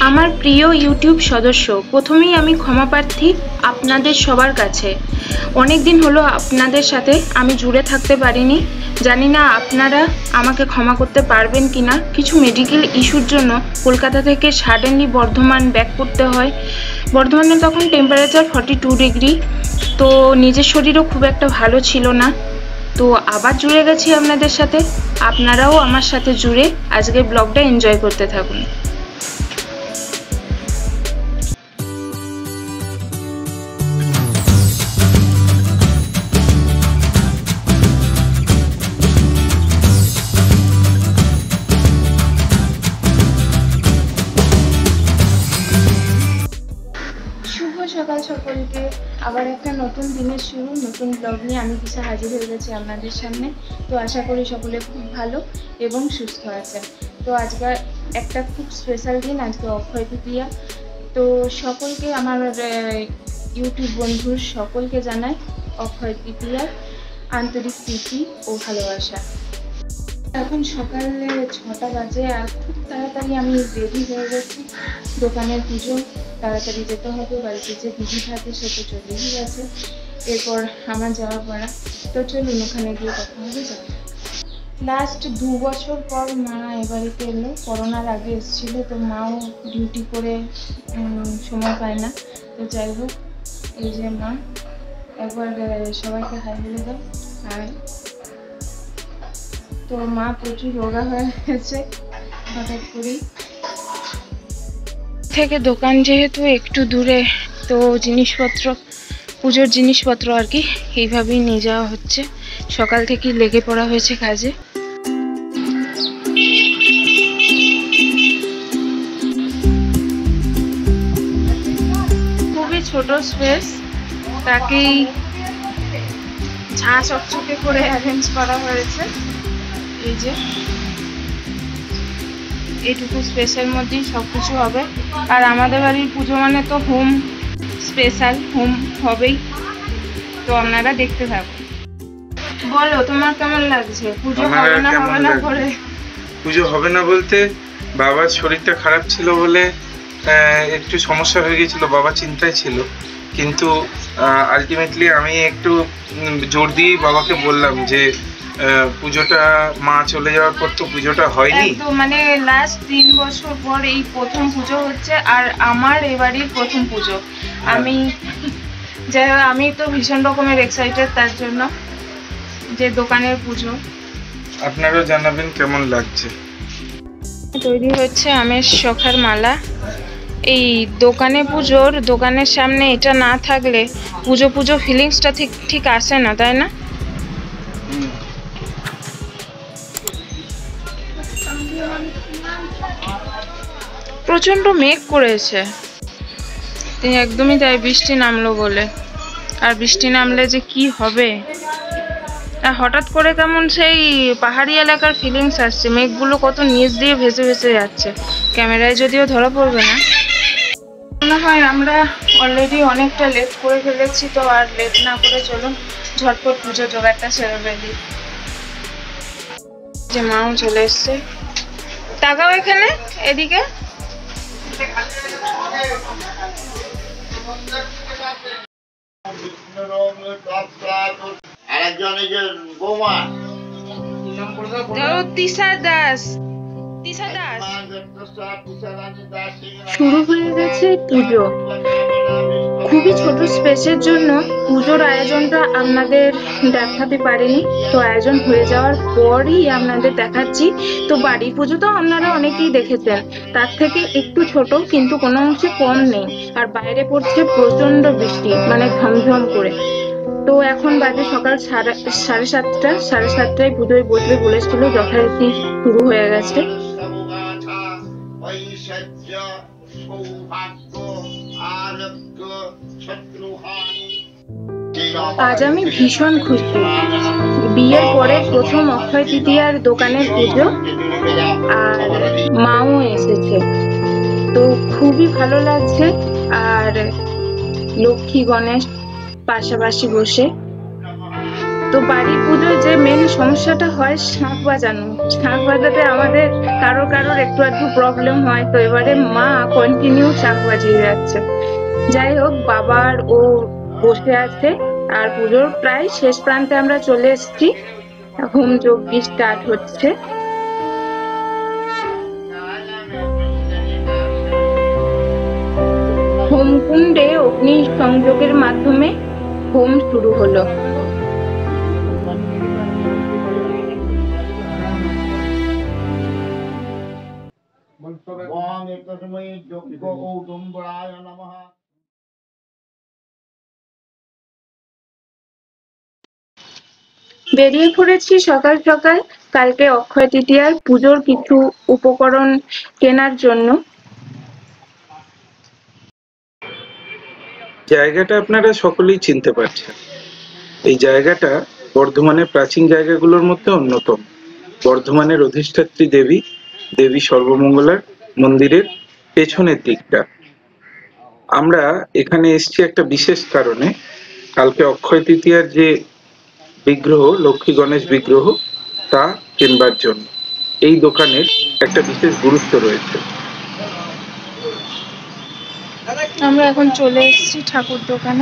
আমার প্রিয় ইউটিউব সদস্য, প্রথমেই আমি ক্ষমা প্রার্থী আপনাদের সবার কাছে। অনেক দিন হলো আপনাদের সাথে আমি জুড়ে থাকতে পারিনি। জানি না আপনারা আমাকে ক্ষমা করতে পারবেন কি না। কিছু মেডিকেল ইস্যুর জন্য কলকাতা থেকে সাডেনলি বর্ধমান ব্যাক করতে হয়। বর্ধমানে তখন টেম্পারেচার 42 ডিগ্রি, তো নিজের শরীরও খুব একটা ভালো ছিল না। তো আবার জুড়ে গেছি আপনাদের সাথে। আপনারাও আমার সাথে জুড়ে আজকের ব্লগটা এনজয় করতে থাকুন। সকাল সকলকে, আবার একটা নতুন দিনের শুরু, নতুন ব্লগ নিয়ে আমি তৃষা হাজির হয়ে গেছি আপনাদের সামনে। তো আশা করি সকলে খুব ভালো এবং সুস্থ আছেন। তো আজকে একটা খুব স্পেশাল দিন, আজকে অক্ষয় তৃতীয়া। তো সকলকে, আমার ইউটিউব বন্ধুর সকলকে জানাই অক্ষয় তৃতীয়ার আন্তরিক প্রীতি ও ভালোবাসা। এখন সকালে 6টা বাজে, আর খুব তাড়াতাড়ি আমি রেডি হয়ে গেছি। দোকানের পুজো তাড়াতাড়ি যেতে হবে, বাড়িতে যে দিদি থাকে সে তো চলেই গেছে, এরপর আমার যাওয়া পড়া। তো চলুন ওখানে গিয়ে কথা হবে। লাস্ট 2 বছর পর মা এ বাড়িতে এলো। করোনার আগে এসেছিলো, তো মাও ডিউটি করে সময় পায় না। তো যাই হোক, এই যে মা, একবার সবাইকে হাই বলে দাও। আর তো মা প্রচুর রোগা হয়ে গেছে হঠাৎ করেই। থেকে দোকান যেহেতু একটু দূরে, তো জিনিসপত্র, পুজোর জিনিসপত্র আর কি এইভাবেই নিয়ে যাওয়া হচ্ছে। সকাল থেকেই লেগে পড়া হয়েছে কাজে। খুবই ছোট স্পেস, তাকেই ঝাঁ চকচকে করে অ্যারেঞ্জ করা হয়েছে। এই যে এইটুকু স্পেসের মধ্যেই সব কিছু হবে। আর আমাদের বাড়ির পুজো মানে তো হোম, স্পেশাল হোম হবেই। তো আপনারা দেখতে থাকুন। বলো তোমার কেমন লাগছে? পুজো হবে না হবে না করে? পুজো হবে না বলতে, বাবার শরীরটা খারাপ ছিল বলে একটু সমস্যা হয়ে গেছিল, বাবা চিন্তায় ছিল। কিন্তু আলটিমেটলি আমি একটু জোর দিয়ে বাবাকে বললাম যে পুজোটা, মা চলে যাওয়ার পর তো পুজোটা হয়নি। তো মানে লাস্ট 3 বছর পর এই প্রথম পুজো হচ্ছে, আর আমার এবারই প্রথম পুজো। আমি তো ভীষণ রকমের এক্সাইটেড তার জন্য, যে দোকানের পুজো। আপনারাও জানাবেন কেমন লাগছে। তৈরি হচ্ছে আমের শখার মালা। এই দোকানে পুজোর, দোকানের সামনে এটা না থাকলে পুজো পুজো ফিলিংসটা ঠিক আসে না, তাই না? প্রচন্ড মেঘ করেছে, একদমই তাই, বৃষ্টি নামলো বলে। আর বৃষ্টি নামলে যে কি হবে, হঠাৎ করে কেমন সেই পাহাড়ি এলাকার ফিলিংস আসছে। মেঘগুলো কত নিচ দিয়ে ভেসে ভেসে যাচ্ছে, ক্যামেরায় যদিও ধরা পড়বে না। মনে হয় আমরা অলরেডি অনেকটা লেট করে ফেলেছি, তো আর লেট না করে চলুন ঝটপট পুজো জোগাড়টা সেরে ফেলি। যে মাও চলে এসছে, তাকাও এখানে, এদিকে। তৃষা দাস, শুরু হয়ে গেছে পুজো। খুবই ছোট স্পেসের জন্য পুজোর আয়োজনটা আপনাদের দেখাতে পারিনি, তো আয়োজন হয়ে যাওয়ার পরই আপনাদের দেখাচ্ছি। তো বাড়ির পুজো তো আপনারা অনেকেই দেখেছেন, তার থেকে একটু ছোট, কিন্তু কোনো অংশে কম নেই। আর বাইরে পড়ছে প্রচন্ড বৃষ্টি, মানে ঝমঝম করে। তো এখন বাজে সকাল 7:30। 7:30টায় পুজোয় বসবে বলেছিল, যথারীতি শুরু হয়ে গেছে। আজ আমি ভীষণ খুশি। বিয়ের পরে প্রথম অক্ষয় তৃতীয়ার দোকানের পুজো, আর মাও এসেছে, তো খুবই ভালো লাগছে। আর লক্ষ্মী গণেশ পাশাপাশি বসে, তো বাড়ি পুজোয় যে মেন সমস্যাটা হয় শাঁখ বাজানো। শাঁখ বাজাতে আমাদের কারোর একটু আধটু প্রবলেম হয়, তো এবারে মা কন্টিনিউ শাঁখ বাজিয়ে যাচ্ছে। যাই হোক, বাবার ও বসে আছে আর পুজোর প্রায় শেষ প্রান্তে আমরা চলে এসেছি। হোম যজ্ঞ স্টার্ট হচ্ছে। হোমকুণ্ডে অগ্নি সংযোগের মাধ্যমে হোম শুরু হলো। বেরিয়ে পড়েছি সকাল সকাল কালকে অক্ষয় তৃতীয়ার পুজোর কিছু উপকরণ কেনার জন্য। জায়গাটা আপনারা সকলেই চিনতে পারছেন। এই জায়গাটা বর্ধমানের প্রাচীন জায়গাগুলোর মধ্যে অন্যতম। বর্ধমানের অধিষ্ঠাত্রী দেবী দেবী সর্বমঙ্গলার মন্দিরের পেছনের দিকটা। আমরা এখানে এসেছি একটা বিশেষ কারণে। কালকে অক্ষয় তৃতীয়ার যে বিগ্রহ, লক্ষ্মী গণেশ বিগ্রহ, তা কেনবার জন্য। এই দোকানের একটা বিশেষ গুরুত্ব রয়েছে। আমরা এখন চলে এসেছি ঠাকুর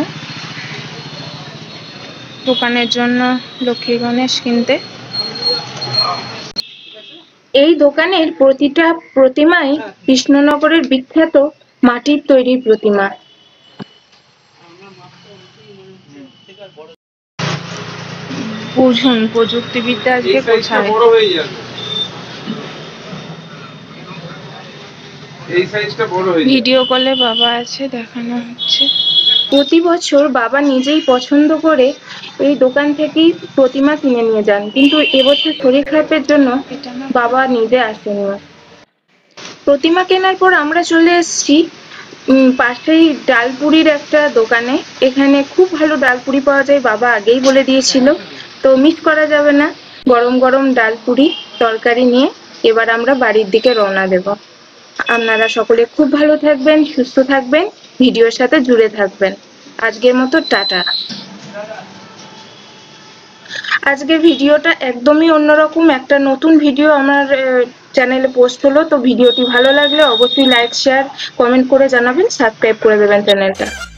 দোকানের জন্য লক্ষ্মী গণেশ কিনতে। এই দোকানের প্রতিটা প্রতিমাই কৃষ্ণনগরের বিখ্যাত মাটির তৈরি প্রতিমা। বুঝুন প্রযুক্তিবিদ্যা আজকে কোথায়। ভিডিও কলে বাবা আছে, দেখানো হচ্ছে। প্রতি বছর বাবা নিজেই পছন্দ করে এই দোকান থেকেই প্রতিমা কিনে নিয়ে যান, কিন্তু এবছর শরীর খারাপের জন্য বাবা নিজে আসেননি। প্রতিমা কেনার পর আমরা চলে এসেছি পাশেই ডালপুরির একটা দোকানে। এখানে খুব ভালো ডালপুরি পাওয়া যায়, বাবা আগেই বলে দিয়েছিল, তো মিস করা যাবে না। গরম গরম ডালপুরি তরকারি নিয়ে এবার আমরা বাড়ির দিকে রওনা দেব। আপনারা সকলে খুব ভালো থাকবেন, সুস্থ থাকবেন, ভিডিওর সাথে জুড়ে থাকবেন। আজকের মতো টাটা। আজকের ভিডিওটা একদমই অন্যরকম, একটা নতুন ভিডিও আমার চ্যানেলে পোস্ট হলো। তো ভিডিওটি ভালো লাগলে অবশ্যই লাইক, শেয়ার, কমেন্ট করে জানাবেন, সাবস্ক্রাইব করে দেবেন চ্যানেলটা।